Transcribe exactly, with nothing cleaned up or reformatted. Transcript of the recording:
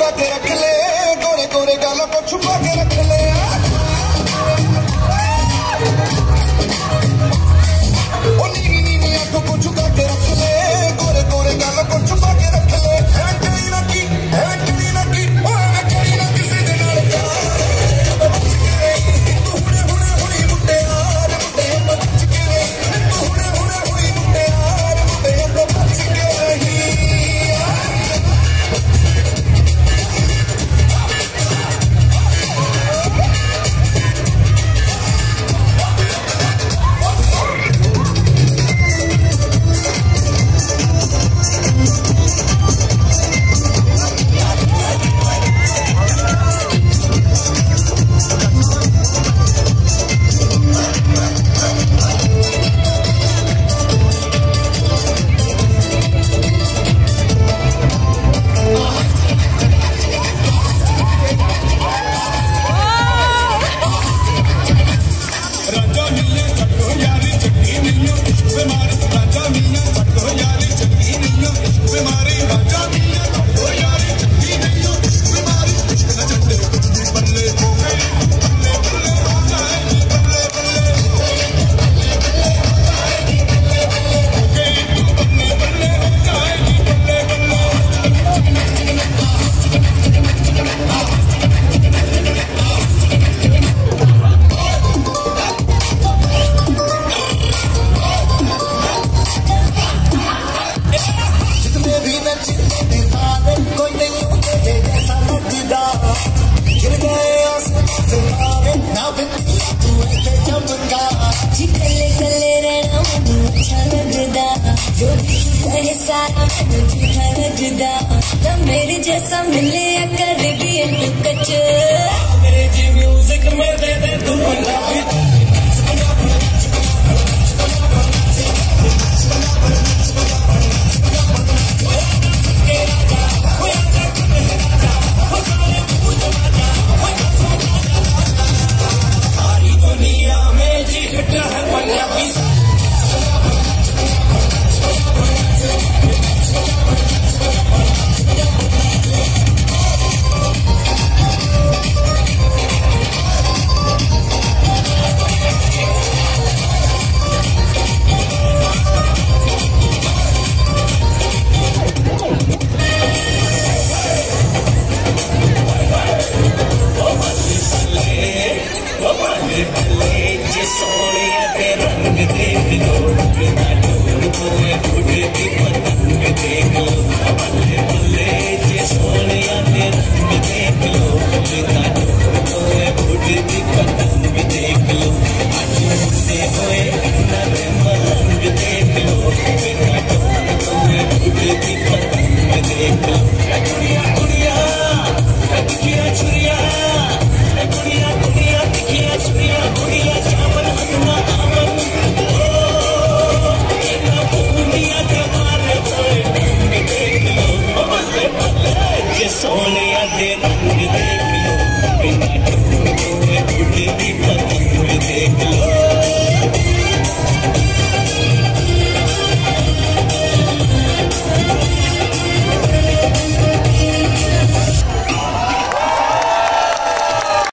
छुपा के रख ले, गोरे गोरे गालों को छुपा के रख ले। ओ नीली नीली आंखों को झुका के रख ले, गोरे गोरे गालों को छुपा के रख ले। है करी ना की, है करी ना की, ओ है करी ना किसी दे नाल प्यार। बच के रही तू हुणे हुणे हुई मुंडे यार, मुंडे बच के रही तू हुणे हुणे हुई मुंडे यार, मुंडे बच के रही। मेरे जैसा मिले कर दिए कच अंग्रेजी म्यूजिक में दे दे तू पंजाबी। सारी दुनिया में जी हिट है पंजाबी। सोनिया दे